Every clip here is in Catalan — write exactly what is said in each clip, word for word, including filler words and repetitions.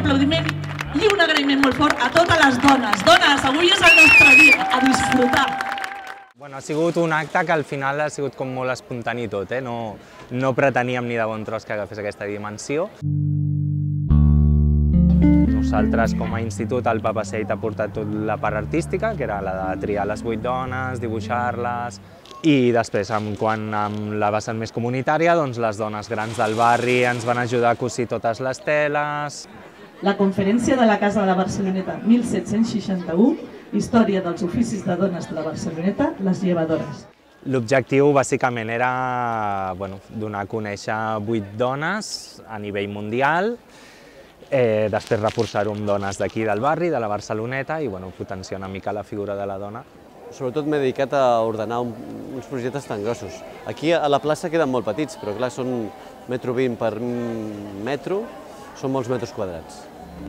aplaudiment i un agraïment molt fort a totes les dones. Dones, avui és el nostre dia, a disfrutar. Bueno, ha sigut un acte que al final ha sigut com molt espontani tot, eh? No, no preteníem ni de bon tros que agafés aquesta dimensió. Nosaltres, com a institut, el Papaseit ha portat tota la part artística, que era la de triar les vuit dones, dibuixar-les, i després, quan amb la vessant més comunitària, doncs les dones grans del barri ens van ajudar a cosir totes les teles. La conferència de la Casa de la Barceloneta mil set-cents seixanta-u, història dels oficis de dones de la Barceloneta, les llevadores. L'objectiu, bàsicament, era bueno, donar a conèixer vuit dones a nivell mundial, eh, després reforçar-ho amb dones d'aquí del barri, de la Barceloneta, i bueno, potenciar una mica la figura de la dona. Sobretot m'he dedicat a ordenar un, uns projectes tan grossos. Aquí a la plaça queden molt petits, però clar, són metro vint per metro, són molts metres quadrats.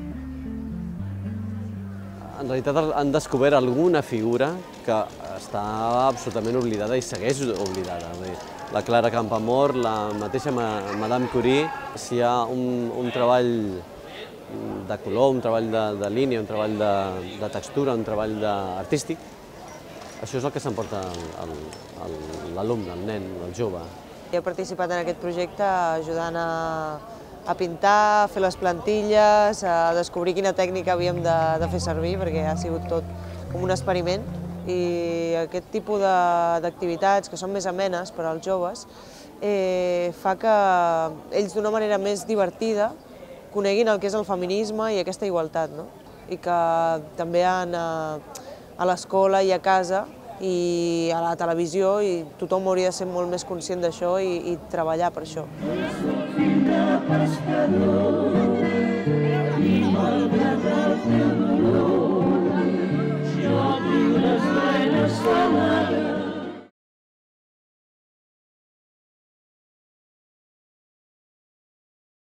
En realitat han descobert alguna figura que està absolutament oblidada i segueix oblidada. La Clara Campoamor, la mateixa Madame Curie, si hi ha un, un treball de color, un treball de, de línia, un treball de, de textura, un treball de, artístic, això és el que s'emporta l'alumne, el nen, el jove. He participat en aquest projecte ajudant a, a pintar, a fer les plantilles, a descobrir quina tècnica havíem de, de fer servir, perquè ha sigut tot com un experiment. I aquest tipus d'activitats, que són més amenes per als joves, eh, fa que ells d'una manera més divertida coneguin el que és el feminisme i aquesta igualtat, no? I que també han... a, a l'escola i a casa i a la televisió, i tothom hauria de ser molt més conscient d'això i, i treballar per això. I malgrat el teu